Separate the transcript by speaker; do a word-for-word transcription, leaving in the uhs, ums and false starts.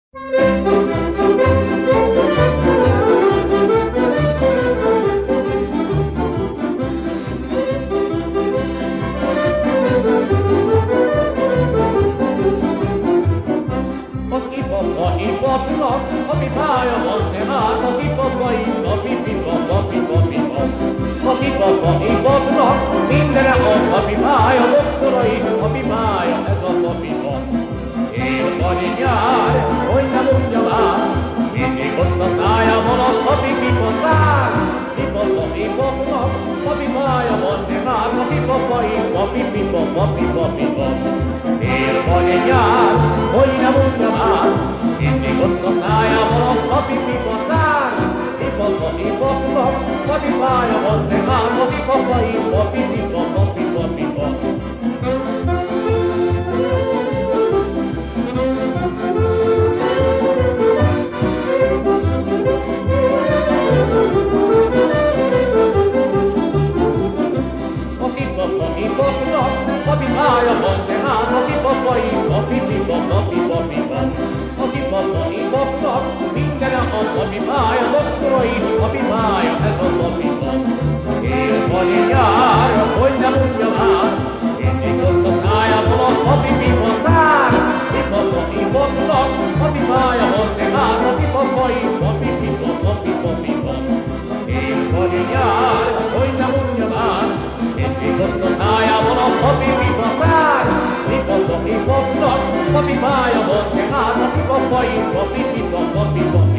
Speaker 1: Hipopnak, a pipája van, tehát a hipopai, a pipipa, a pipa, pipa. A hipapa, hipopnak, mindenre az a pipája, doktorai, a pipája, ez a papipa. Él van egy jár, hogy ne mondja már, mindig ott a szájában az a pipipa szár. Hipapa, hipopnak, a pipája van, tehát a hipopai, a pipipa, a pipa, pipa. Él van egy jár, hogy ne mondja már, mindig ott a szájában az a pipipa szár. Hipapa, hipopnak, a pipája van, tehát a hipopai, a pipipa, a pipa, pipa. Hipopnak, a pipája van, tehát a hipopai, a pipipa, a pipa, pipa. A hipapa, hipopnak, mindenre az a pipája, doktorai, a pipája, ez az a pipa. Él van egy jár, hogy ne mondja már, mindig ott a szájában az a pipipa szár. Hipapa, hipopnak, a pipája van, tehát a hipopai, a pipipa, a pipa, pipa. Él van egy jár, hogy ne mondja már, mindig ott a szájában a papipipa szár. Hipapa, hipopnak, a pipája van, tehát a hipopai, a pipipa, a pipa.